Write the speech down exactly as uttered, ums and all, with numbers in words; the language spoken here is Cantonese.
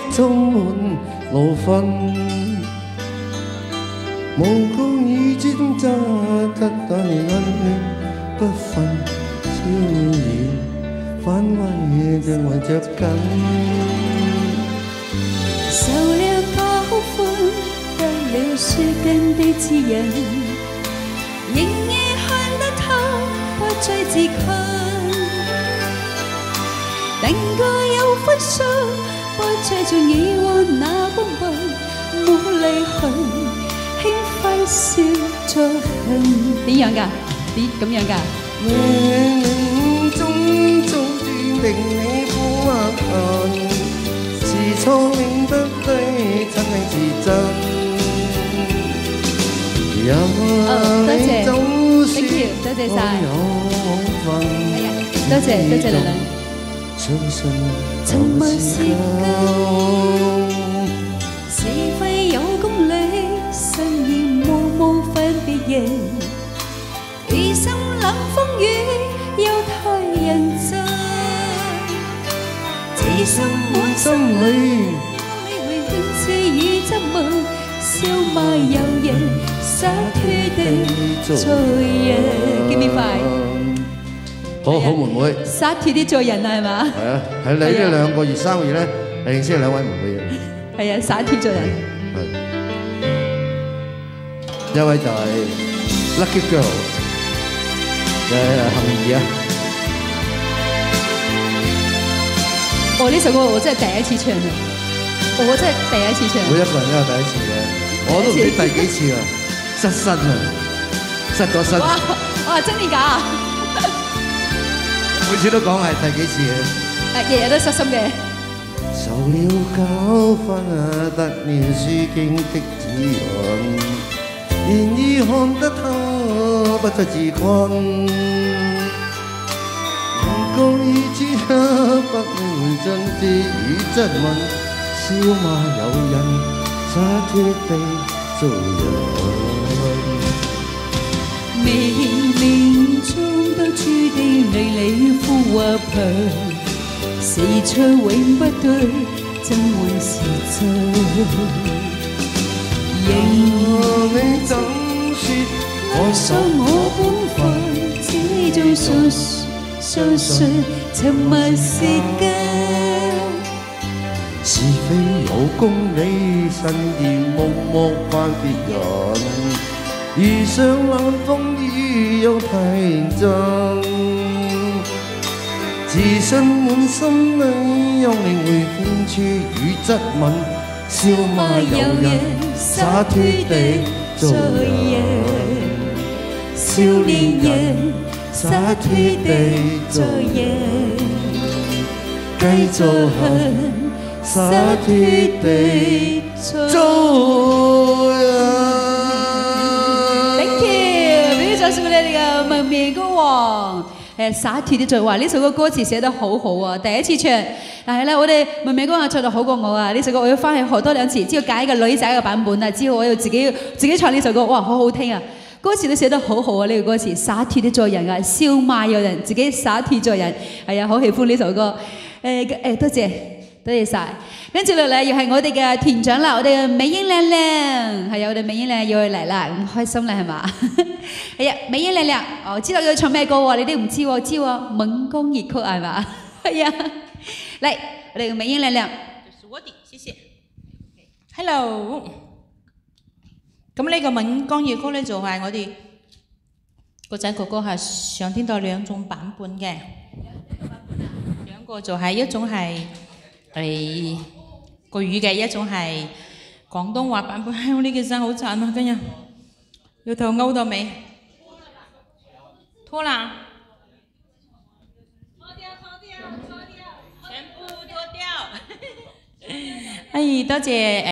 充滿怒憤，無功與尖扎得但願恩怨不分，笑語反胃正圍着緊。 受了教訓，得了說根的指引，仍然看得透，不再自困。定該有分數，不再像以往那般笨，冇離痕，輕揮笑着恨。點樣㗎？點咁樣㗎？ 冥冥中早注定你苦或恨，是錯永不對，親情是真。有你走説多謝晒， 有往分。 多謝多謝亮亮。 相信沉默是金，是非有公理，慎言無無分別人。餘生冷風雨，有太認真。自信滿心裏，你會輕視與質問，笑罵由人，灑脱地做人。Give me five。 好好妹妹， 灑脱啲做人啊，係嘛？ 係啊，喺你呢兩個月三個月咧，係認識兩位妹妹嘅。 係啊，灑脱做人。 係，一位就係 Lucky Girl 嘅杏兒啊。 我呢首歌我真係第一次唱啊！我真係第一次唱。 每一個人都有第一次嘅，我都唔知第幾次啦，失身啊，失咗身。 哇！哇！真定假啊？ 每次都講係第幾次嘅， 誒日日都失心嘅。 受了教訓啊，得了書經的指引，然而看得透，不再自困。無告已知刻，不會真知與質問，笑罵有人，灑脱地做人。 冥冥中都注定離離負或貧，是錯永不對，怎會是真？ 仍你怎說愛上我本分，始終相相信沉默是根。 是非有公理，慎言無莫犯別人。遇上冷風雨，有太認真，自信滿心裏，讓靈會風處與質問，笑罵由人，灑脱地做人，少年人，灑脱地做人，繼續行，灑脱地做人。 文明歌王誒灑脱啲做話，呢首歌歌詞寫得好好啊！第一次唱，但係咧我哋文明歌王唱得好過我啊！呢首歌我要翻去學多兩次，之後揀一個女仔嘅版本啊！之後我要自己自己唱呢首歌，哇，好好聽啊！歌詞都寫得好好啊！呢、這個歌詞灑脱啲做人啊，笑罵有人，自己灑脱做人，係啊，好喜歡呢首歌。誒誒，多謝多謝晒。跟住落嚟又係我哋嘅團長啦，我哋嘅美英靚靚，係啊，我哋美英靚要去嚟啦，咁開心啦係嘛？係啊，美英靚靚，我知道佢唱咩歌喎，你哋唔知喎，知喎，猛攻熱曲係嘛？係啊，嚟我哋嘅美英靚靚， 就是我的，謝謝。Hello， 咁呢個猛攻熱曲咧就係我哋個仔哥哥係上天台兩種版本嘅，兩個就係一種係誒國語嘅，一種係廣東話版本。唉，我呢件衫好慘啊，今日要頭勾到尾，脫啦，脫掉，脫掉，脫掉，全部脫掉。哎，多謝。